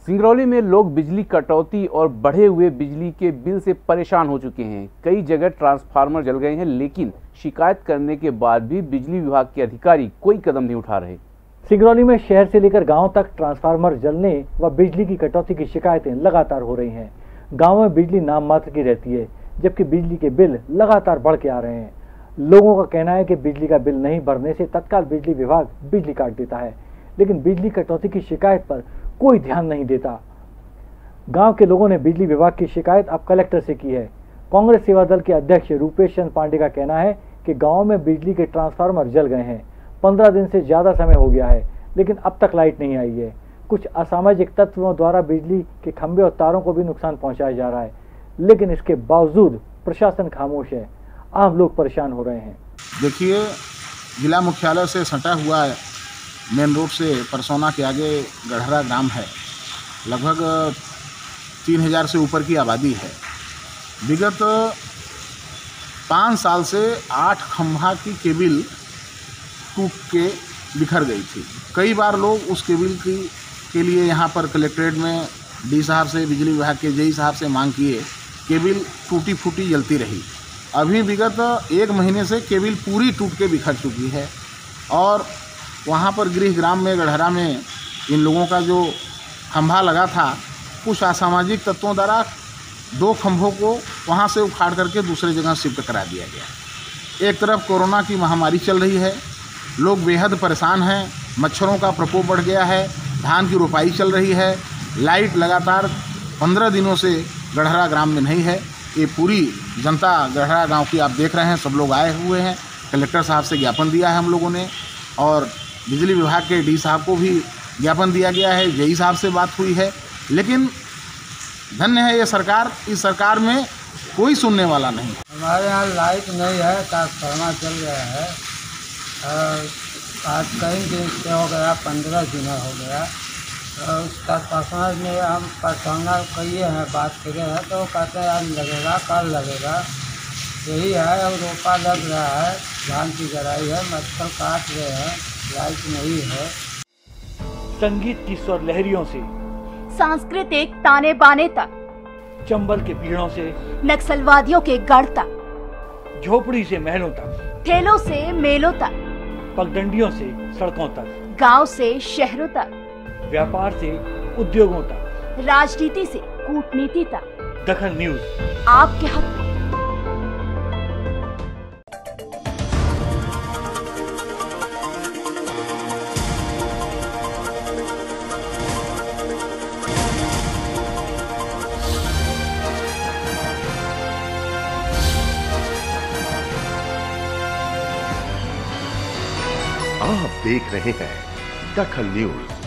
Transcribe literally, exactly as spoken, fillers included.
सिंगरौली में लोग बिजली कटौती और बढ़े हुए बिजली के बिल से परेशान हो चुके हैं। कई जगह ट्रांसफार्मर जल गए हैं, लेकिन शिकायत करने के बाद भी बिजली विभाग के अधिकारी कोई कदम नहीं उठा रहे। सिंगरौली में शहर से लेकर गांव तक ट्रांसफार्मर जलने व बिजली की कटौती की शिकायतें लगातार हो रही हैं। गांव में बिजली नाम मात्र की रहती है, जबकि बिजली के बिल लगातार बढ़ के आ रहे हैं। लोगों का कहना है कि बिजली का बिल नहीं भरने से तत्काल बिजली विभाग बिजली काट देता है, लेकिन बिजली कटौती की शिकायत पर कोई ध्यान नहीं देता। गांव के लोगों ने बिजली विभाग की शिकायत अब कलेक्टर से की है। कांग्रेस सेवा दल के अध्यक्ष रूपेश चंद पांडे का कहना है कि गांव में बिजली के ट्रांसफार्मर जल गए हैं। पंद्रह दिन से ज्यादा समय हो गया है, लेकिन अब तक लाइट नहीं आई है। कुछ असामाजिक तत्वों द्वारा बिजली के खंभे और तारों को भी नुकसान पहुंचाया जा रहा है, लेकिन इसके बावजूद प्रशासन खामोश है। आम लोग परेशान हो रहे हैं। देखिए, जिला मुख्यालय से सटा हुआ है, मेन रोड से परसौना के आगे गढ़हरा ग्राम है। लगभग तीन हजार से ऊपर की आबादी है। विगत पाँच साल से आठ खंभा की केबिल टूट के बिखर गई थी। कई बार लोग उस केबिल की के लिए यहाँ पर कलेक्ट्रेट में डी साहब से, बिजली विभाग के जेई साहब से मांग किए। केबिल टूटी फूटी जलती रही। अभी विगत एक महीने से केबिल पूरी टूट के बिखर चुकी है और वहाँ पर गृह ग्राम में गढ़हरा में इन लोगों का जो खंभा लगा था, कुछ असामाजिक तत्वों द्वारा दो खंभों को वहाँ से उखाड़ करके दूसरे जगह शिफ्ट करा दिया गया। एक तरफ कोरोना की महामारी चल रही है, लोग बेहद परेशान हैं, मच्छरों का प्रकोप बढ़ गया है, धान की रोपाई चल रही है, लाइट लगातार पंद्रह दिनों से गढ़हरा ग्राम में नहीं है। ये पूरी जनता गढ़हरा गाँव की आप देख रहे हैं, सब लोग आए हुए हैं। कलेक्टर साहब से ज्ञापन दिया है हम लोगों ने और बिजली विभाग के डी साहब को भी ज्ञापन दिया गया है, जेई साहब से बात हुई है, लेकिन धन्य है ये सरकार। इस सरकार में कोई सुनने वाला नहीं। हमारे यहाँ लाइट नहीं है, ट्रांसफार्मर चल गया है और आज कई दिन से हो गया, पंद्रह दिन हो गया। और उस ट्रांसफार्मर में हम परसौना किए हैं, बात करे हैं, तो कहते हैं आज लगेगा, कल लगेगा। यही है, अब रोपा लग रहा है, धान की गराई है, मच्छर काट रहे हैं, लाइट नहीं है। संगीत की स्वर लहरियों से सांस्कृतिक ताने बाने तक, चंबल के पीड़ों से नक्सलवादियों के गढ़ तक, झोपड़ी से महलों तक, ठेलों से मेलों तक, पगडंडियों से सड़कों तक, गांव से शहरों तक, व्यापार से उद्योगों तक, राजनीति से कूटनीति तक, दखल न्यूज आपके हक में। आप देख रहे हैं दखल न्यूज।